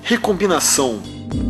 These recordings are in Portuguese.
Recombinação.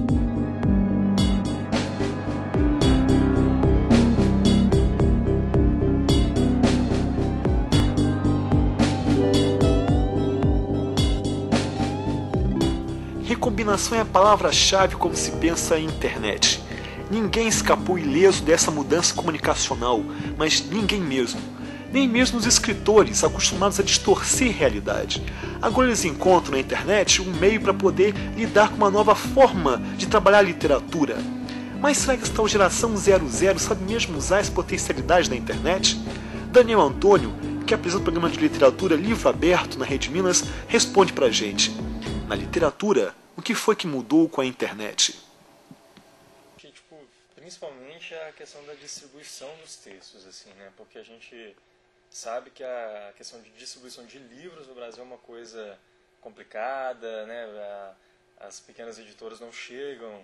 Recombinação é a palavra-chave quando se pensa em internet. Ninguém escapou ileso dessa mudança comunicacional, mas ninguém mesmo. Nem mesmo os escritores, acostumados a distorcer a realidade. Agora eles encontram na internet um meio para poder lidar com uma nova forma de trabalhar a literatura. Mas será que essa tal geração 00 sabe mesmo usar as potencialidades da internet? Daniel Antônio, que apresenta o programa de literatura Livro Aberto na Rede Minas, responde pra gente. Na literatura, o que foi que mudou com a internet? Principalmente a questão da distribuição dos textos, assim, né? Porque a gente sabe que a questão de distribuição de livros no Brasil é uma coisa complicada, né? As pequenas editoras não chegam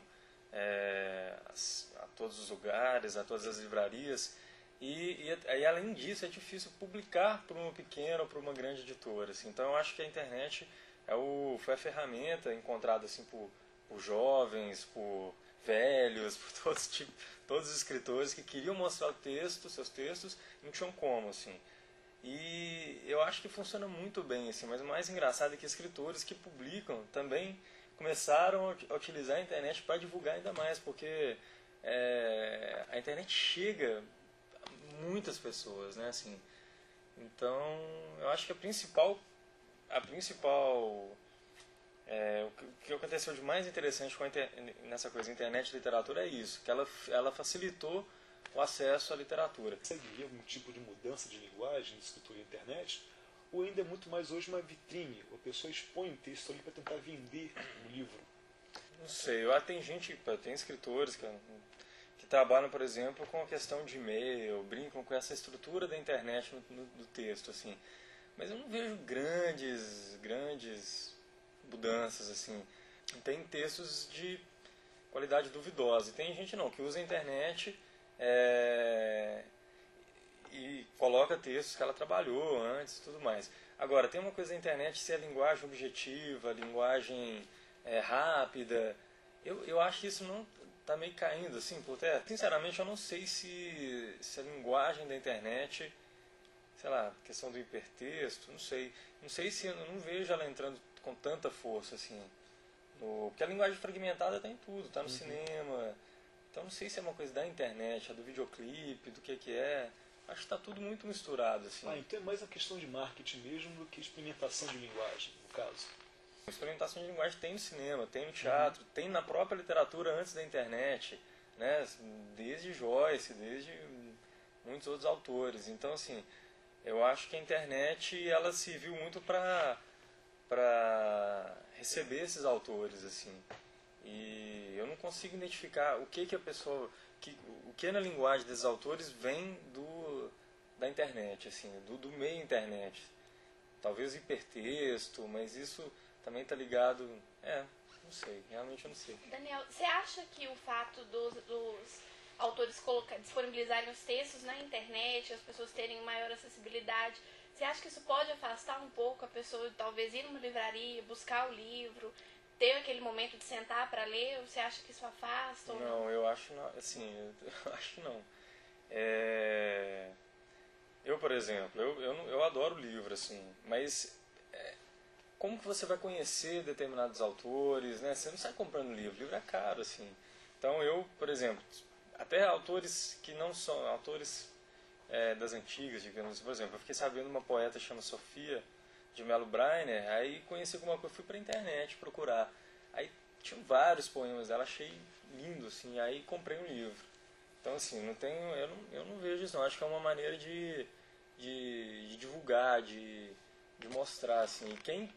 a todos os lugares, a todas as livrarias, e além disso é difícil publicar para uma pequena ou para uma grande editora, assim. Então eu acho que a internet foi a ferramenta encontrada assim, por jovens, por velhos, por todos os escritores que queriam mostrar seus textos, e não tinham como, assim. E eu acho que funciona muito bem, assim, mas o mais engraçado é que escritores que publicam também começaram a utilizar a internet para divulgar ainda mais, porque a internet chega a muitas pessoas, né, assim. Então, eu acho que o que aconteceu de mais interessante nessa coisa internet e literatura é isso, que ela facilitou o acesso à literatura. Consegue algum tipo de mudança de linguagem de escritura na internet? Ou ainda é muito mais hoje uma vitrine? A pessoa expõe um texto ali para tentar vender um livro? Não sei, tem escritores que trabalham, por exemplo, com a questão de e-mail, brincam com essa estrutura da internet no texto, assim. Mas eu não vejo grandes mudanças, assim. Tem textos de qualidade duvidosa. E tem gente que usa a internet e coloca textos que ela trabalhou antes e tudo mais. Agora, tem uma coisa da internet ser a linguagem objetiva, a linguagem rápida. Eu acho que isso não está meio caindo, assim, por terra. Sinceramente, eu não sei se a linguagem da internet, sei lá, questão do hipertexto, não sei se eu não vejo ela entrando com tanta força, assim. Porque a linguagem fragmentada está em tudo, está no cinema. Então não sei se é uma coisa da internet, do videoclipe, do que é. Acho que está tudo muito misturado, assim. Então é mais uma questão de marketing mesmo do que experimentação de linguagem, no caso. A experimentação de linguagem tem no cinema, tem no teatro, tem na própria literatura antes da internet, né? Desde Joyce, desde muitos outros autores. Então, assim, eu acho que a internet ela serviu muito para receber esses autores, assim. E eu não consigo identificar o que a pessoa, o que na linguagem desses autores vem da internet, assim, do meio internet. Talvez hipertexto, mas isso também está ligado... não sei, realmente eu não sei. Daniel, você acha que o fato dos autores disponibilizarem os textos na internet, as pessoas terem maior acessibilidade, você acha que isso pode afastar um pouco a pessoa de talvez ir numa livraria, buscar o livro, ter aquele momento de sentar para ler? Ou você acha que isso afasta? Ou não, eu acho não, assim, eu acho que não. Eu, por exemplo, eu adoro livro, assim, mas como que você vai conhecer determinados autores, né? Você não sai comprando livro é caro, assim. Então eu, por exemplo, até autores que não são autores das antigas, digamos, por exemplo, eu fiquei sabendo de uma poeta chamada Sofia de Mello Brainer, aí conheci alguma coisa, fui pra internet procurar, aí tinha vários poemas dela, achei lindo, assim, aí comprei um livro. Então, assim, eu não vejo isso, não. Acho que é uma maneira de divulgar, de mostrar, assim. E quem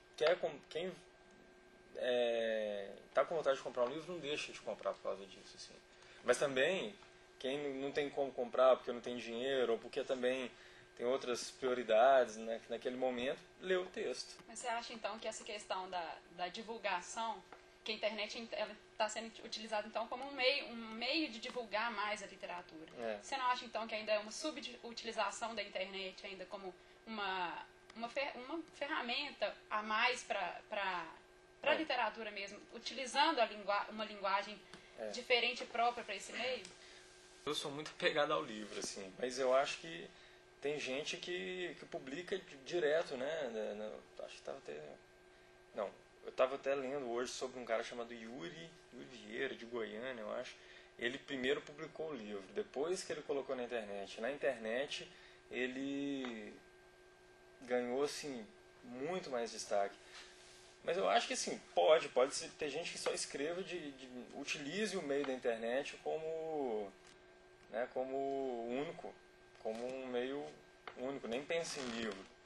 tá com vontade de comprar um livro, não deixa de comprar por causa disso, assim. Mas também, quem não tem como comprar porque não tem dinheiro, ou porque também tem outras prioridades, né, naquele momento, lê o texto. Mas você acha, então, que essa questão da divulgação, que a internet está sendo utilizada, então, como um meio de divulgar mais a literatura? Você não acha, então, que ainda é uma subutilização da internet, ainda como uma ferramenta a mais para para a literatura mesmo, utilizando uma linguagem diferente e própria para esse meio? Eu sou muito apegado ao livro, assim, mas eu acho que tem gente que publica direto, né? Acho que estava até... Não, eu estava até lendo hoje sobre um cara chamado Yuri Vieira, de Goiânia, eu acho. Ele primeiro publicou o livro, depois que ele colocou na internet. Na internet, ele ganhou, assim, muito mais destaque. Mas eu acho que, assim, pode ter gente que só escreva, utilize o meio da internet como único, como um meio único, nem pense em livro.